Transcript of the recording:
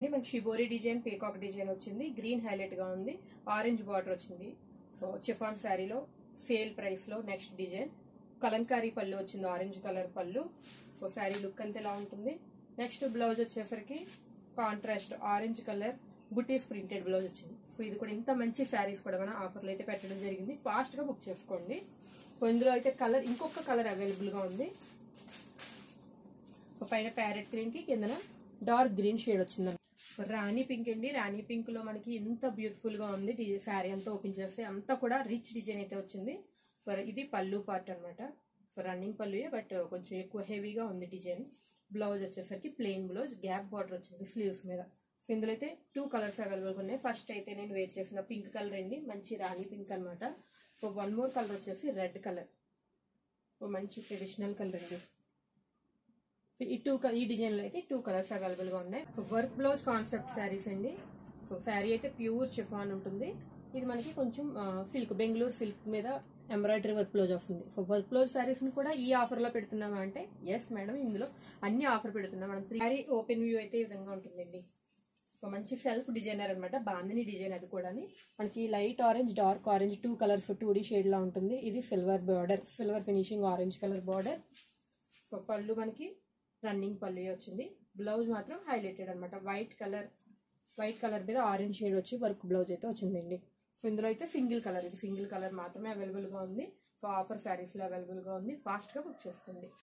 మనకి shibori design, peacock design వచ్చింది. Green highlight గా ఉంది. ఆరెంజ్ బార్డర్ వచ్చింది. సో చిఫాన్ శారీలో సేల్ ప్రైస్ లో నెక్స్ట్ డిజైన్ కలంకారీ పళ్ళు వచ్చింది. ఆరెంజ్ కలర్ పళ్ళు. సో శారీ లుక్ అంతా ఎలా ఉంటుంది. నెక్స్ట్ బ్లౌజ్ వచ్చేసరికి కాంట్రాస్ట్ ఆరెంజ్ కలర్ బుటీస్ ప్రింటెడ్ బ్లౌజ్ వచ్చింది. సో ఇది కూడా ఇంత మంచి శారీస్ కూడా మనం ఆఫర్లో అయితే పెట్టడం జరిగింది. ఫాస్ట్ గా బుక్ చేసుకోండి. సో ఇందులో అయితే కలర్ ఇంకొక కలర్ అవైలబుల్ గా ఉంది. పైన ప్యారెట్ గ్రీన్ కి కిందన డార్క్ గ్రీన్ షేడ్ వచ్చింది. రాణి పింక్ అండి. రాణి పింక్ లో మనకి ఎంత బ్యూటిఫుల్ గా ఉంది. శారీ అంతా ఓపెన్ చేస్తే అంతా కూడా రిచ్ డిజైన్ అయితే వచ్చింది. ఇది పళ్ళు పార్ట్ అనమాట. సో రన్నింగ్ పళ్ళుయే బట్ కొంచెం ఎక్కువ హెవీగా ఉంది డిజైన్. బ్లౌజ్ వచ్చేసరికి ప్లెయిన్ బ్లౌజ్, గ్యాప్ బార్డర్ వచ్చింది స్లీవ్స్ మీద. సో ఇందులో అయితే 2 కలర్స్ అవైలబుల్ ఉన్నాయి. ఫస్ట్ అయితే నేను వేర్ చేసిన పింక్ కలర్ అండి, మంచి రాణి పింక్ అనమాట. సో 1 మోర్ కలర్ వచ్చేసి రెడ్ కలర్. సో మంచి ట్రెడిషనల్ కలర్ అండి. ఈ డిజైన్ లో అయితే 2 కలర్స్ అవైలబుల్ గా ఉన్నాయి. వర్క్ బ్లౌజ్ కాన్సెప్ట్ శారీస్ అండి. సో శారీ అయితే ప్యూర్ చిఫాన్ ఉంటుంది. ఇది మనకి కొంచెం సిల్క్, బెంగళూరు సిల్క్ మీద ఎంబ్రాయిడరీ వర్క్ బ్లౌజ్ వస్తుంది. సో వర్క్ బ్లౌజ్ శారీస్ ని కూడా ఈ ఆఫర్ లో పెడుతున్నామా అంటే ఎస్ మేడం, ఇందులో అన్ని ఆఫర్ పెడుతున్నాం మనం. శారీ ఓపెన్ వ్యూ అయితే ఈ విధంగా ఉంటుందండి. సో మంచి సెల్ఫ్ డిజైనర్ అనమాట, బాందిని డిజైన్. అది కూడా మనకి light orange, dark orange 2 colours 2D shade లా ఉంటుంది. ఇది silver border, silver finishing orange colour border. So పళ్ళు మనకి రన్నింగ్ పళ్ళు వచ్చింది. బ్లౌజ్ మాత్రం హైలైటెడ్ అనమాట. వైట్ కలర్ మీద ఆరెంజ్ షేడ్ వచ్చి వర్క్ బ్లౌజ్ అయితే వచ్చిందండి. సో ఇందులో అయితే సింగిల్ కలర్, ఇది సింగిల్ కలర్ మాత్రమే అవైలబుల్ గా ఉంది. సో ఆఫర్ శారీస్ లో అవైలబుల్ గా ఉంది. ఫాస్ట్ గా బుక్ చేసుకోండి.